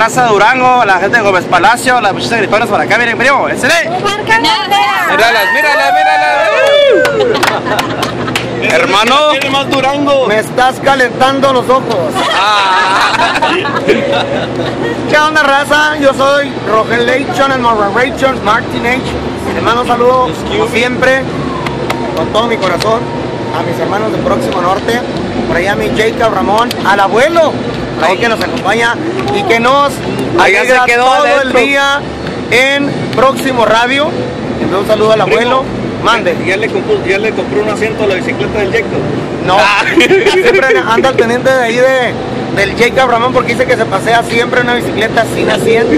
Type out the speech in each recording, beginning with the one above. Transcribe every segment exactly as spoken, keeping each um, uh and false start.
raza de Durango, la gente de Gómez Palacio, las muchachas gritonas por acá, miren, primo, excelente. Míralas, míralas, míralas. Hermano, ¿Tiene más Durango? Me estás calentando los ojos. Ah. ¿Qué onda, raza? Yo soy Rogel Lechon and Martin Martin H. Les mando un saludo, como siempre, con todo mi corazón, a mis hermanos de Próximo Norte, por allá a mi Jacob Ramón, al abuelo, por ahí que nos acompaña y que nos Allá alegra se quedó todo adentro. el día en Próximo Radio. Entonces, un saludo al abuelo. Mande. ¿Ya le, compró, ¿Ya le compró un asiento a la bicicleta del Jacob? No, siempre anda al pendiente de ahí de, del Jacob Ramón porque dice que se pasea siempre en una bicicleta sin asiento.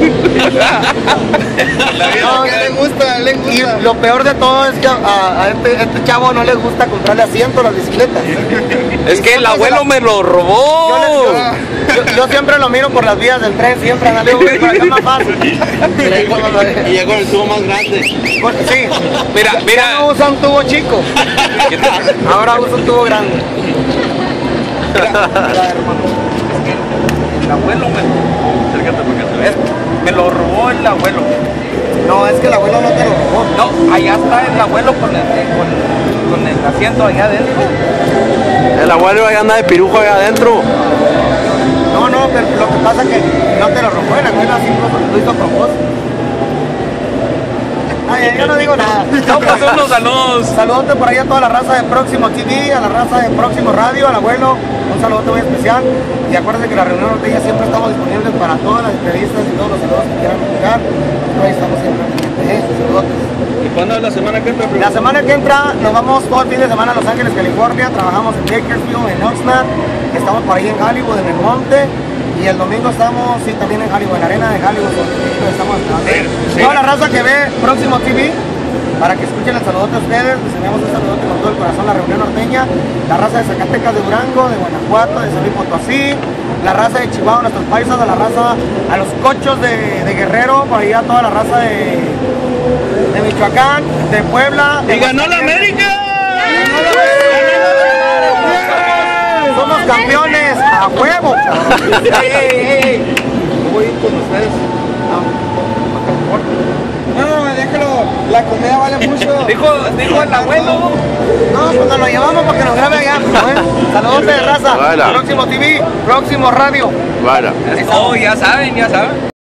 No, que le gusta, le gusta. Y lo peor de todo es que a, a este, este chavo no le gusta comprarle asiento a las bicicletas. Es que el abuelo me lo Yo, le- robó. yo- yo- yo siempre lo miro por las vías del tren, siempre anda, le digo, "Güey, por acá es más fácil". Y llegó el tubo más grande. Bueno, sí, Mira, ya mira. no usa un tubo chico, ahora usa un tubo grande. El abuelo me, acércate porque se ve. Me lo robó el abuelo. No, es que el abuelo no te lo robó. No, allá está el abuelo con el, con, con el asiento allá adentro. El abuelo allá anda de pirujo allá adentro. No, no, pero lo que pasa es que no te lo robó, el abuelo así lo, lo hizo a propósito. Ay, yo no digo nada. No, pues unos saludos. Saludote por ahí a toda la raza de Próximo T V, a la raza de Próximo Radio, al abuelo, un saludote muy especial. Y acuérdense que la reunión norteña siempre estamos disponibles para todas las entrevistas y todos los saludos que quieran escuchar. Nosotros ahí estamos siempre pendientes, ¿eh? Saludotes. ¿Y cuándo es la semana que entra? La semana que entra nos vamos todo el fin de semana a Los Ángeles, California. Trabajamos en Bakersfield, en Oxnard. Estamos por ahí en Hollywood, en el monte. Y el domingo estamos, sí, también en Hollywood, en la arena de Hollywood. Estamos Sí. toda la raza que ve Próximo T V, para que escuchen el saludote a ustedes. Les enviamos un saludote con todo el corazón, la reunión norteña. La raza de Zacatecas, de Durango, de Guanajuato, de San Luis Potosí. La raza de Chihuahua, nuestros paisas, a la raza, a los cochos de, de Guerrero, por ahí a toda la raza de, de Michoacán, de Puebla. De ¡Y ganó la América! Somos campeones a huevo. ¡Ey, ey, ey! No voy a ir con ustedes. No, déjalo. La comida vale mucho. Dijo, dijo el abuelo. No, pues nos lo llevamos para que nos grabe allá. Saludos de raza. Vale. Próximo T V, Próximo Radio. Vaya. Oh, ya saben, ya saben.